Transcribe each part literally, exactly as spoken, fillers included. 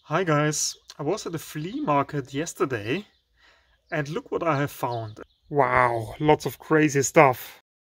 Hi guys, I was at a flea market yesterday and look what I have found. Wow, lots of crazy stuff.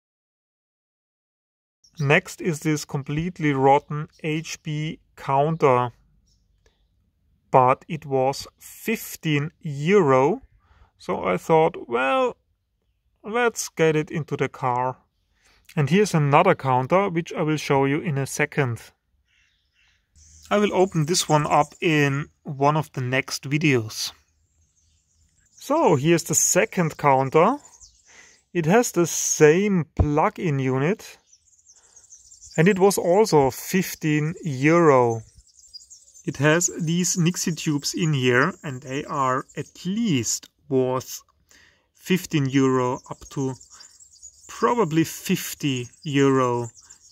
Next is this completely rotten H P counter, but it was fifteen euro. So I thought, well, let's get it into the car. And here's another counter, which I will show you in a second. I will open this one up in one of the next videos. So here's the second counter. It has the same plug-in unit and it was also fifteen euro. It has these Nixie tubes in here and they are at least worth fifteen euro up to probably fifty euro.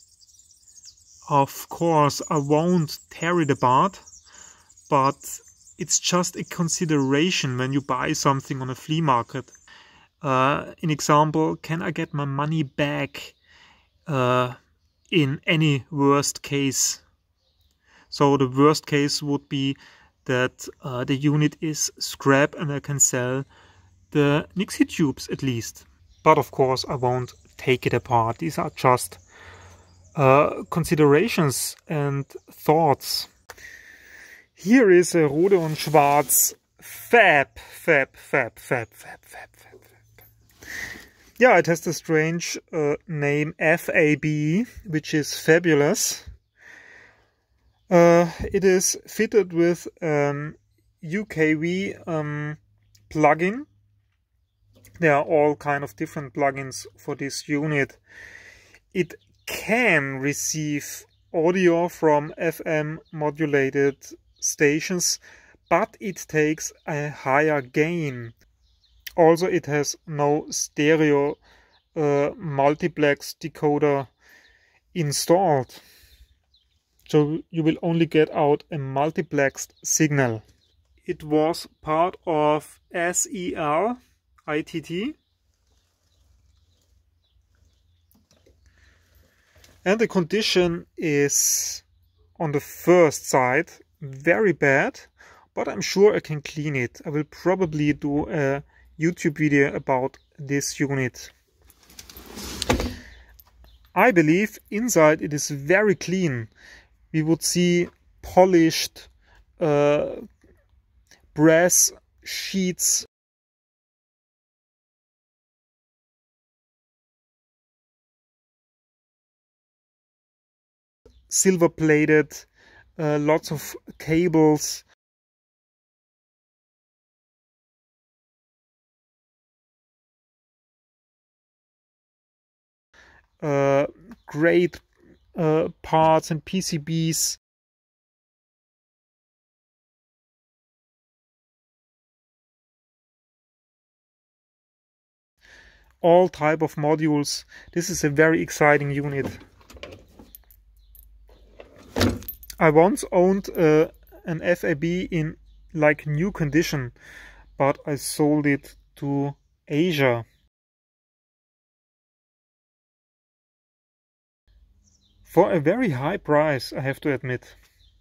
Of course, I won't tear it apart, but it's just a consideration when you buy something on a flea market. Uh, an example, can I get my money back uh, in any worst case? So the worst case would be that uh, the unit is scrap and I can sell the Nixie tubes at least. But of course I won't take it apart. These are just uh, considerations and thoughts. Here is a Rode und Schwarz Fab, Fab, Fab, Fab, Fab, Fab, Fab. Yeah, it has the strange uh, name F A B, which is fabulous. Uh, it is fitted with um, U K V um, plugin. There are all kind of different plugins for this unit. It can receive audio from F M modulated stations, but it takes a higher gain. Also, it has no stereo uh, multiplex decoder installed. So you will only get out a multiplexed signal. It was part of S E L I T T. And the condition is on the first side very bad, but I'm sure I can clean it. I will probably do a YouTube video about this unit. I believe inside it is very clean. We would see polished uh, brass sheets, silver plated, uh, lots of cables. Uh, great uh, parts and P C Bs. All type of modules. This is a very exciting unit. I once owned uh, an F A B in like new condition, but I sold it to Asia. For a very high price, I have to admit.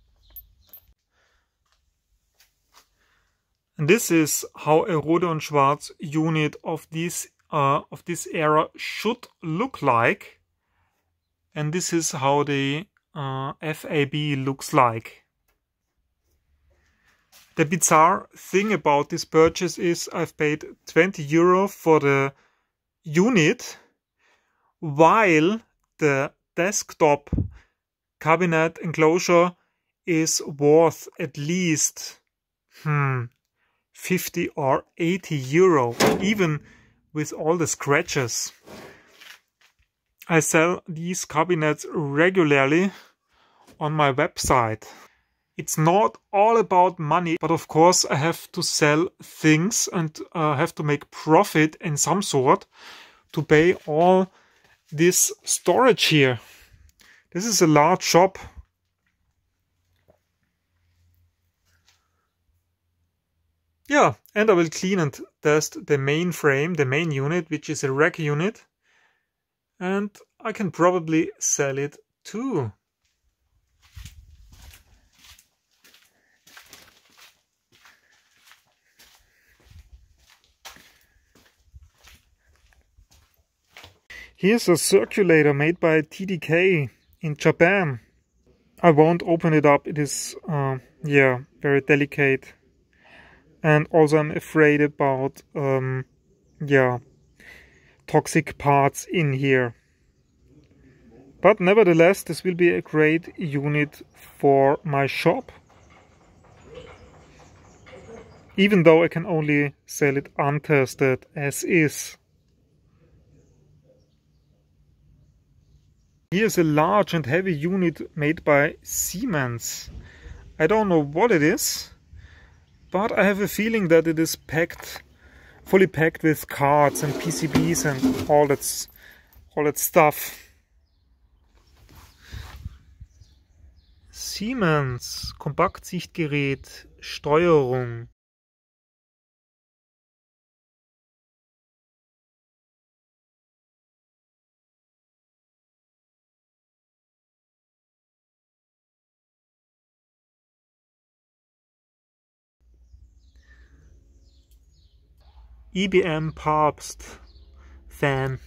And this is how a Rode und Schwarz unit of this uh, of this era should look like, and this is how the uh, F A B looks like. The bizarre thing about this purchase is I've paid twenty euro for the unit, while the desktop cabinet enclosure is worth at least hmm, fifty or eighty euro, even with all the scratches. I sell these cabinets regularly on my website. It's not all about money, but of course I have to sell things and uh, have to make profit in some sort to pay all this storage here. This is a large shop. Yeah, and I will clean and test the main frame, the main unit, which is a rack unit. And I can probably sell it too. Here's a circulator made by T D K in Japan. I won't open it up, it is, uh, yeah, very delicate. And also I'm afraid about, um, yeah, toxic parts in here. But nevertheless, this will be a great unit for my shop. Even though I can only sell it untested as is. Here's a large and heavy unit made by Siemens. I don't know what it is, but I have a feeling that it is packed, fully packed with cards and P C Bs and all that, all that stuff. Siemens Kompaktsichtgerät Steuerung. I B M Papst fan.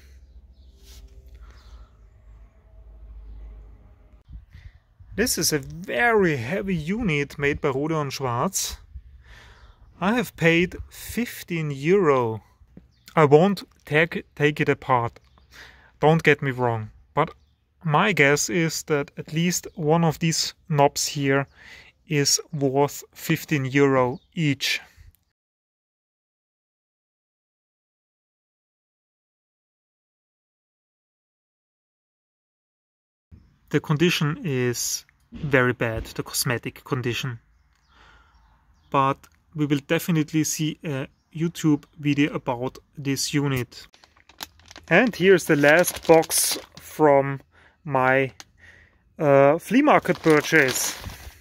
This is a very heavy unit made by Rohde & Schwarz. I have paid fifteen euro. I won't take, take it apart, don't get me wrong, but my guess is that at least one of these knobs here is worth fifteen euro each. The condition is very bad, the cosmetic condition. But we will definitely see a YouTube video about this unit. And here's the last box from my uh, flea market purchase.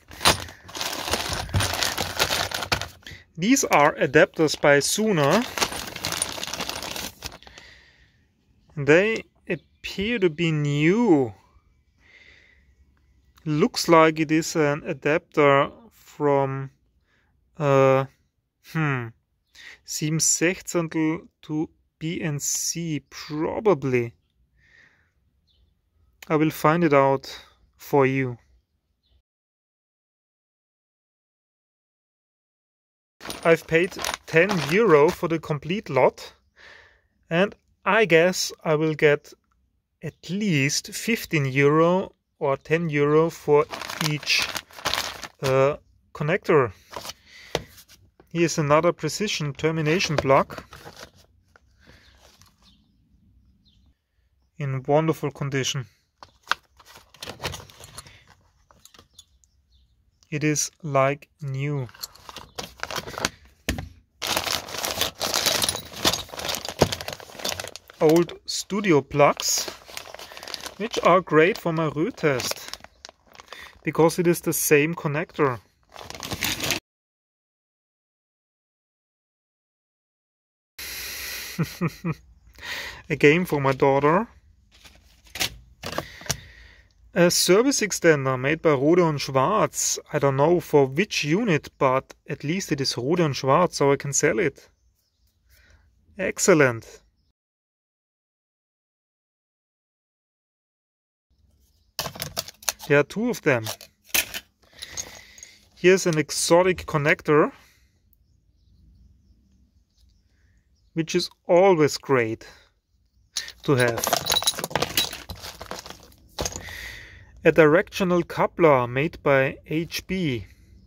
These are adapters by Suna. They appear to be new. Looks like it is an adapter from uh, hmm, sieben Sechzehntel to B N C, probably. I will find it out for you. I've paid ten euro for the complete lot, and I guess I will get at least fifteen euro or ten euro for each uh, connector. Here's another precision termination plug in wonderful condition. It is like new. Old studio plugs, which are great for my Rötest, because it is the same connector. A game for my daughter. A service extender made by Rohde & Schwarz. I don't know for which unit, but at least it is Rohde & Schwarz, so I can sell it. Excellent. There are two of them. Here's an exotic connector, which is always great to have. A directional coupler made by H B.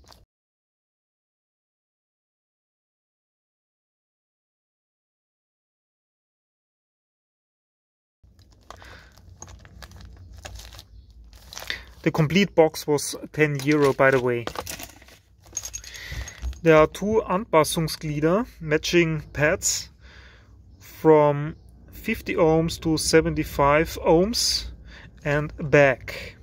The complete box was ten euro, by the way. There are two Anpassungsglieder, matching pads from fifty ohms to seventy-five ohms and back.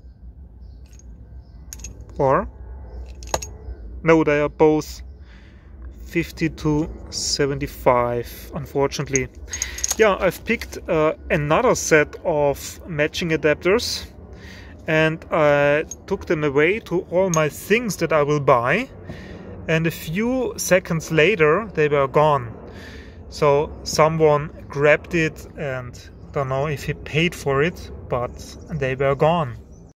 Or, no, they are both fifty to seventy-five, unfortunately. Yeah, I've picked uh, another set of matching adapters, and I took them away to all my things that I will buy, and a few seconds later they were gone. So someone grabbed it and Don't know if he paid for it, but they were gone.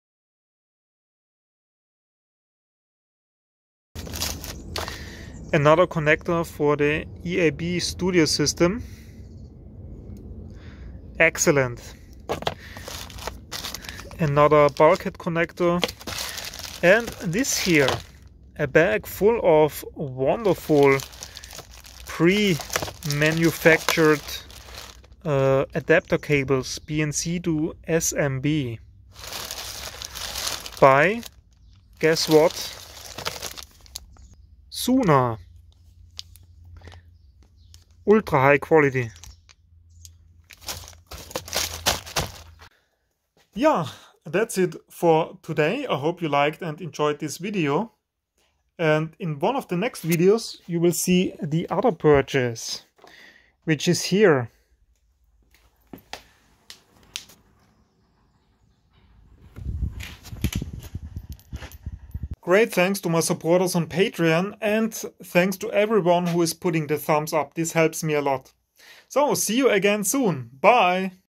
Another connector for the E A B Studio system. Excellent. Another bulkhead connector. And this here, a bag full of wonderful pre-manufactured uh, adapter cables, B N C to S M B. By, guess what? Suna. Ultra high quality. Yeah, that's it for today. I hope you liked and enjoyed this video. And in one of the next videos you will see the other purchase, which is here. Great thanks to my supporters on Patreon, and thanks to everyone who is putting the thumbs up. This helps me a lot. So, see you again soon. Bye!